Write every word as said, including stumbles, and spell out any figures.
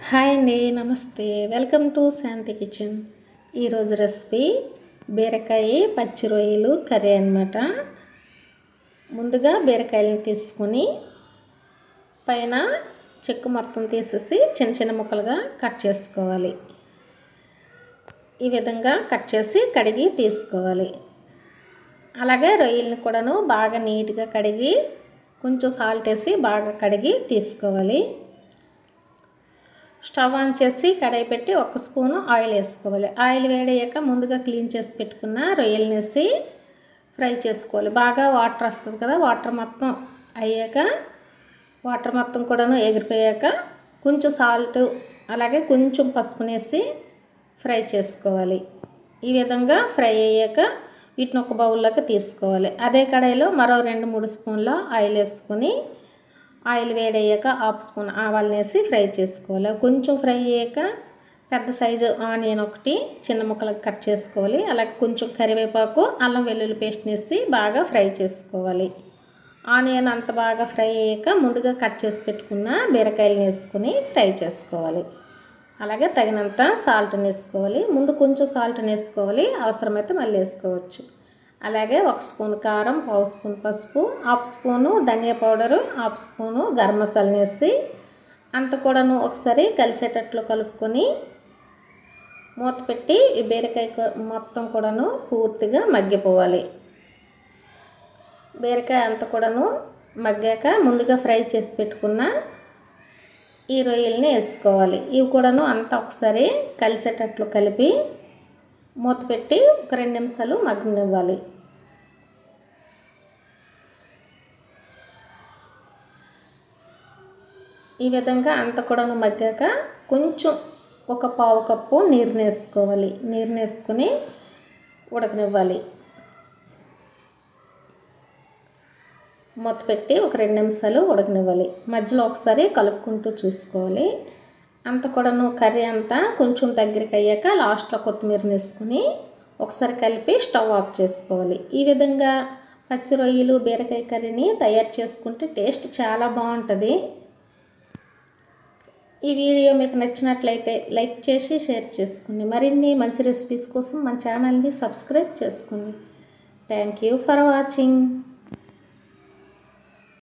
Hi అండి, నమస్తే. Welcome to Shanti kitchen. ఈరోజు రెసిపీ బీరకాయ పచ్చి రొయ్యలు కర్రీ అన్నమాట. ముందుగా బీరకాయలను తీసుకొని పైన చెక్కు మొత్తం తీసేసి చిన్న చిన్న ముక్కలుగా కట్ చేసుకోవాలి. ఈ విధంగా కట్ చేసి కడిగి తీసుకోవాలి. అలాగే రొయ్యలను కూడాను బాగా నీట్గా కడిగి కొంచెం సాల్ట్ వేసి బాగా కడిగి తీసుకోవాలి. స్టవ్ ఆన్ చేసి కడాయి పెట్టి ఒక స్పూను ఆయిల్ వేసుకోవాలి. ఆయిల్ వేడయ్యాక ముందుగా క్లీన్ చేసి పెట్టుకున్న రొయ్యలను వేసి ఫ్రై చేసుకోవాలి. బాగా వాటర్ వస్తుంది కదా, వాటర్ మొత్తం అయ్యాక వాటర్ మొత్తం కూడాను ఎగిరిపోయాక కొంచెం సాల్ట్ అలాగే కొంచెం పసుపునేసి ఫ్రై చేసుకోవాలి. ఈ విధంగా ఫ్రై అయ్యాక వీటిని ఒక బౌల్లోకి తీసుకోవాలి. అదే కడాయిలో మరో రెండు మూడు స్పూన్ల ఆయిల్ వేసుకొని ఆయిల్ వేడయ్యాక హాఫ్ స్పూన్ ఆవాలు వేసి ఫ్రై చేసుకోవాలి. కొంచెం ఫ్రై అయ్యాక పెద్ద సైజు ఆనియన్ ఒకటి చిన్న ముక్కలకు కట్ చేసుకోవాలి. అలాగే కొంచెం కరివేపాకు అల్లం వెల్లుల్లి పేస్ట్ వేసి బాగా ఫ్రై చేసుకోవాలి. ఆనియన్ అంత బాగా ఫ్రై అయ్యాక ముందుగా కట్ చేసి పెట్టుకున్న బీరకాయలను వేసుకొని ఫ్రై చేసుకోవాలి. అలాగే తగినంత సాల్ట్ని వేసుకోవాలి. ముందు కొంచెం సాల్ట్ని వేసుకోవాలి, అవసరమైతే మళ్ళీ వేసుకోవచ్చు. అలాగే ఒక స్పూన్ కారం, పావు స్పూన్ పసుపు, హాఫ్ స్పూను ధనియా powder, half spoon garam masala వేసి అంత కూడాను ఒకసారి కలిసేటట్లు కలుపుకొని మూత పెట్టి ఈ బీరకాయ మొత్తం కూడాను పూర్తిగా మగ్గిపోవాలి. బీరకాయ అంత కూడాను మగ్గాక ముందుగా ఫ్రై చేసి పెట్టుకున్న ఈ రొయ్యల్ని వేసుకోవాలి. ఇవి కూడాను అంతా ఒకసారి కలిసేటట్లు కలిపి మూత పెట్టి ఒక రెండు నిమిషాలు మగ్గనివ్వాలి. ఈ విధంగా అంత కూడాను మగ్గాక కొంచెం ఒక పావు కప్పు నీరుని వేసుకోవాలి. నీరుని వేసుకొని ఉడకనివ్వాలి. మూత పెట్టి ఒక రెండు నిమిషాలు ఉడకనివ్వాలి. మధ్యలో ఒకసారి కలుపుకుంటూ చూసుకోవాలి. అంత కూడాను కర్రీ అంతా కొంచెం దగ్గరికి అయ్యాక లాస్ట్లో కొత్తిమీరని వేసుకొని ఒకసారి కలిపి స్టవ్ ఆఫ్ చేసుకోవాలి. ఈ విధంగా పచ్చి రొయ్యలు బీరకాయ కర్రీని తయారు చేసుకుంటే టేస్ట్ చాలా బాగుంటుంది. ఈ వీడియో మీకు నచ్చినట్లయితే లైక్ చేసి షేర్ చేసుకోండి. మరిన్ని మంచి రెసిపీస్ కోసం మన ఛానల్ని సబ్స్క్రైబ్ చేసుకోండి. Thank you for watching.